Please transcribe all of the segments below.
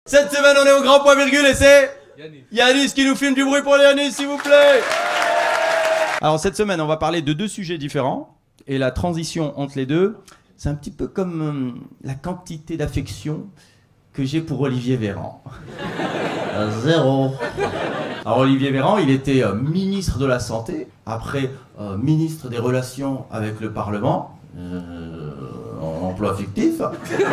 Cette semaine, on est au grand point virgule et c'est Yanis qui nous filme. Du bruit pour Yanis, s'il vous plaît. Alors cette semaine, on va parler de deux sujets différents. Et la transition entre les deux, c'est un petit peu comme la quantité d'affection que j'ai pour Olivier Véran. Zéro. Alors Olivier Véran, il était ministre de la Santé, après ministre des Relations avec le Parlement, en emploi fictif.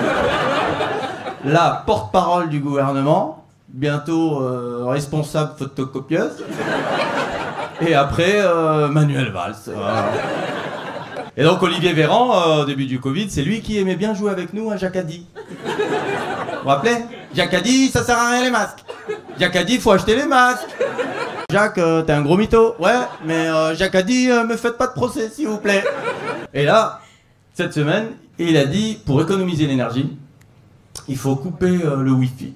Là, porte-parole du gouvernement, bientôt responsable photocopieuse. Et après, Manuel Valls. Et donc Olivier Véran, au début du Covid, c'est lui qui aimait bien jouer avec nous à Jacadi. Vous vous rappelez? Jacques a dit, ça sert à rien les masques. Jacques a dit, faut acheter les masques. Jacques, t'es un gros mytho. Ouais, mais Jacques a dit, me faites pas de procès, s'il vous plaît. Et là, cette semaine, il a dit, pour économiser l'énergie, il faut couper le Wi-Fi.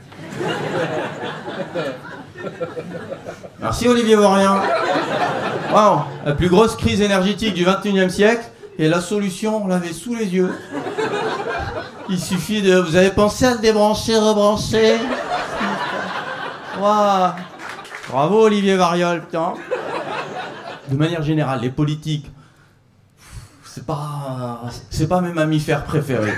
Merci Olivier Vaurien. Wow, la plus grosse crise énergétique du 21e siècle, et la solution, on l'avait sous les yeux. Il suffit de... Vous avez pensé à le débrancher, rebrancher? Waouh. Bravo Olivier Variol, putain. De manière générale, les politiques, c'est pas mes mammifères préférés.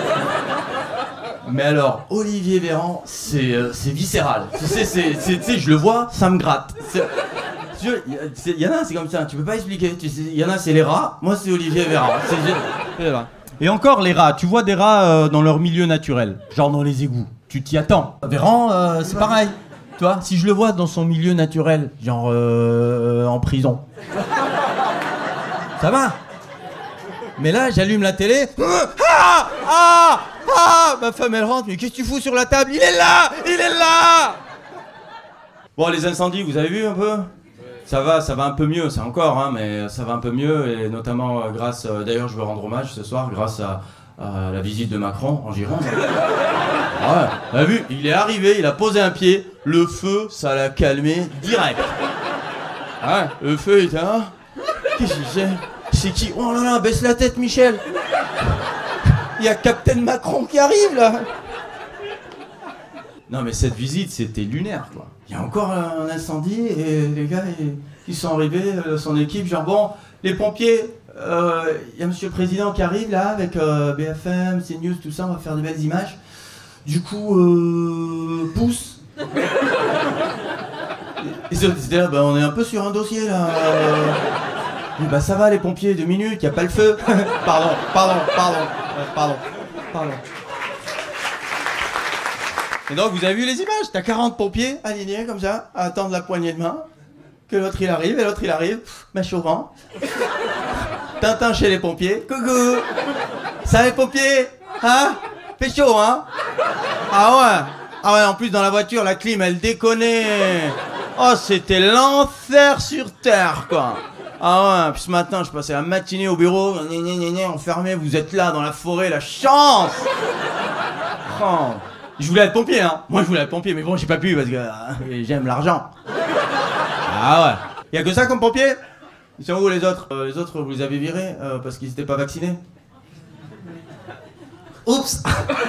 Mais alors, Olivier Véran, c'est viscéral. Tu sais, je le vois, ça me gratte. Il y en a, c'est comme ça, tu peux pas expliquer. Il y en a, c'est les rats, moi c'est Olivier Véran. Et encore les rats, tu vois des rats dans leur milieu naturel, genre dans les égouts, tu t'y attends. Véran, c'est pareil, tu vois, si je le vois dans son milieu naturel, genre en prison, ça va. Mais là, j'allume la télé, ma femme elle rentre, mais qu'est-ce que tu fous sur la table? Il est là. Bon, les incendies, vous avez vu un peu? Ça va un peu mieux, c'est encore, hein, mais ça va un peu mieux, et notamment grâce, d'ailleurs je veux rendre hommage ce soir, grâce à la visite de Macron en Gironde. Ah ouais, t'as vu, il est arrivé, il a posé un pied, le feu, ça l'a calmé direct. Ah ouais, le feu, il était là. Qu'est-ce que c'est? C'est qui? Oh là là, baisse la tête Michel. Il y a Captain Macron qui arrive là. Non mais cette visite, c'était lunaire quoi. Il y a encore un incendie et les gars, ils sont arrivés, son équipe, genre bon, les pompiers, il y a monsieur le président qui arrive là avec BFM, CNews, tout ça, on va faire des belles images. Du coup, pousse. Et c'était là, bah, on est un peu sur un dossier là. Bah ça va les pompiers, 2 minutes, il n'y a pas le feu. Pardon. Et donc vous avez vu les images, t'as 40 pompiers alignés comme ça, à attendre la poignée de main, que l'autre il arrive, et l'autre il arrive, mèche au vent. Tintin chez les pompiers, coucou. Ça les pompiers, hein? Fait chaud, hein? Ah ouais, en plus dans la voiture, la clim elle déconnait. Oh c'était l'enfer sur terre quoi. Ah ouais, puis ce matin je passais la matinée au bureau, enfermé, vous êtes là dans la forêt, la chance. Oh. Je voulais être pompier, hein. Moi, je voulais être pompier, mais bon, j'ai pas pu parce que j'aime l'argent. Ah ouais. Y'a que ça comme pompier? Ils sont où les autres? Les autres, vous les avez virés parce qu'ils étaient pas vaccinés? Oups.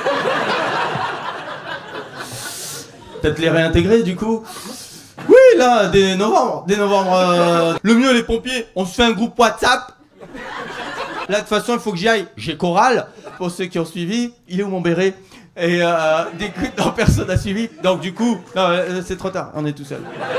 Peut-être les réintégrer, du coup? Oui, là, dès novembre. Le mieux, les pompiers, on se fait un groupe WhatsApp. Là, de toute façon, il faut que j'y aille. J'ai Choral, pour ceux qui ont suivi. Il est où mon béret? Et non, personne n'a suivi. Donc du coup, non, c'est trop tard, on est tout seul.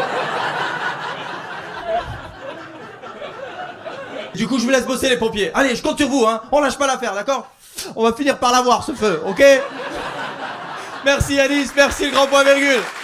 Du coup, je vous laisse bosser les pompiers. Allez, je compte sur vous, hein. On lâche pas l'affaire, d'accord? On va finir par l'avoir, ce feu, ok? Merci Alice, merci le grand point virgule.